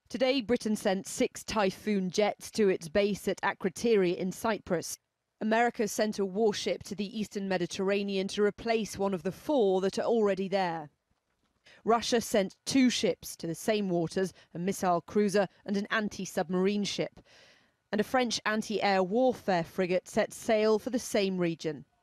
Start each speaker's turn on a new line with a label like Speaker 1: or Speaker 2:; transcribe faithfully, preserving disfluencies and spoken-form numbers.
Speaker 1: Today, Britain sent six Typhoon jets to its base at Akrotiri in Cyprus. America sent a warship to the eastern Mediterranean to replace one of the four that are already there. Russia sent two ships to the same waters, a missile cruiser and an anti-submarine ship. And a French anti-air warfare frigate set sail for the same region.